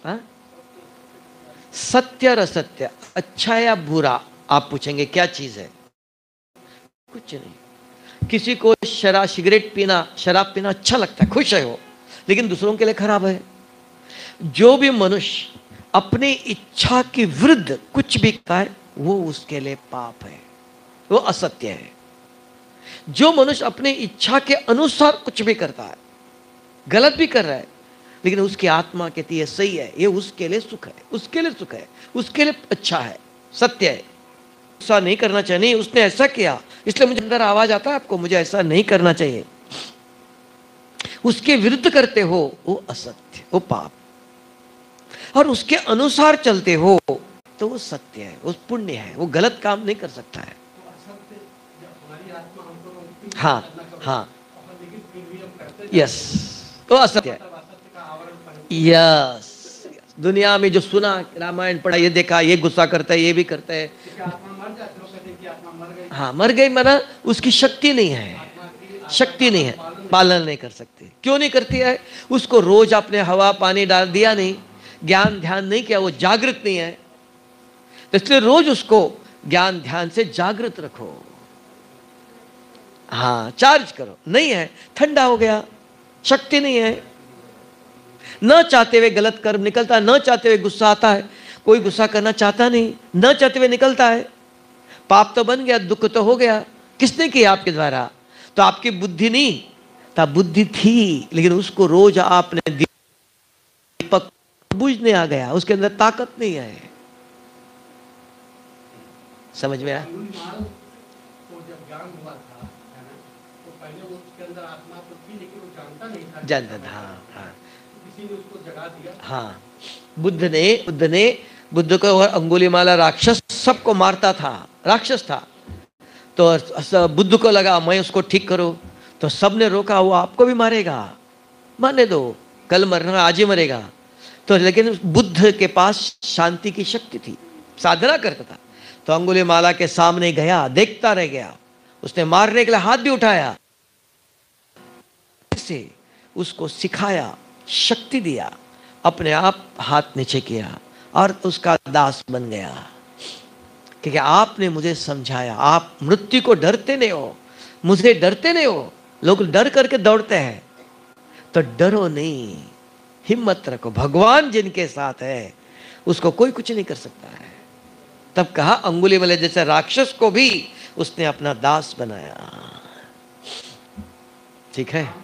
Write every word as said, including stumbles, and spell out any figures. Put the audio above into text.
हा? सत्य और असत्य, अच्छा या बुरा, आप पूछेंगे क्या चीज है? कुछ नहीं। किसी को शराब सिगरेट पीना, शराब पीना अच्छा लगता है, खुश है वो, लेकिन दूसरों के लिए खराब है। जो भी मनुष्य अपनी इच्छा के विरुद्ध कुछ भी करता है वो उसके लिए पाप है, वो असत्य है। जो मनुष्य अपनी इच्छा के अनुसार कुछ भी करता है, गलत भी कर रहा है, लेकिन उसकी आत्मा कहती है सही है, ये उसके लिए सुख है, उसके लिए सुख है, उसके लिए अच्छा है, सत्य है। ऐसा नहीं करना चाहिए, नहीं उसने ऐसा किया इसलिए मुझे अंदर आवाज आता है आपको मुझे ऐसा नहीं करना चाहिए, उसके विरुद्ध करते हो वो असत्य, वो पाप। और उसके अनुसार चलते हो तो वो सत्य है, वो पुण्य है, वो गलत काम नहीं कर सकता है। हाँ हाँ, यस, तो असत्य है। यस, दुनिया में जो सुना, रामायण पढ़ा, ये देखा, ये गुस्सा करता है, ये भी करता है, हाँ मर गई, मरा, उसकी शक्ति नहीं है, शक्ति नहीं है, पालन नहीं कर सकती। क्यों नहीं करती है? उसको रोज आपने हवा पानी डाल दिया नहीं, ज्ञान ध्यान नहीं किया, वो जागृत नहीं है, तो इसलिए रोज उसको ज्ञान ध्यान से जागृत रखो, हाँ चार्ज करो। नहीं है, ठंडा हो गया, शक्ति नहीं है, न चाहते हुए गलत कर्म निकलता है, न चाहते हुए गुस्सा आता है, कोई गुस्सा करना चाहता नहीं, न चाहते हुए निकलता है, पाप तो बन गया, दुख तो हो गया, किसने किया? आपके द्वारा। तो आपकी बुद्धि नहीं था, बुद्धि थी, लेकिन उसको रोज आपने दीपक बुझने आ गया, उसके अंदर ताकत नहीं है। समझ में आया? जानता था, हाँ हाँ, किसी ने उसको जगा दिया। हाँ, बुद्ध ने बुद्ध ने बुद्ध को, और अंगुलीमाला राक्षस सबको मारता था, राक्षस था, तो बुद्ध को लगा मैं उसको ठीक करूं, तो सबने रोका, वो आपको भी मारेगा, मारने दो, कल मरना आज ही मरेगा। तो लेकिन बुद्ध के पास शांति की शक्ति थी, साधना करता था, तो अंगुलीमाला के सामने गया, देखता रह गया, उसने मारने के लिए हाथ भी उठाया, से उसको सिखाया, शक्ति दिया, अपने आप हाथ नीचे किया और उसका दास बन गया, क्योंकि आपने मुझे समझाया, आप मृत्यु को डरते नहीं हो, मुझे डरते नहीं हो। लोग डर करके दौड़ते हैं, तो डरो नहीं, हिम्मत रखो, भगवान जिनके साथ है उसको कोई कुछ नहीं कर सकता है। तब कहा अंगुलीमाला जैसे राक्षस को भी उसने अपना दास बनाया। ठीक है।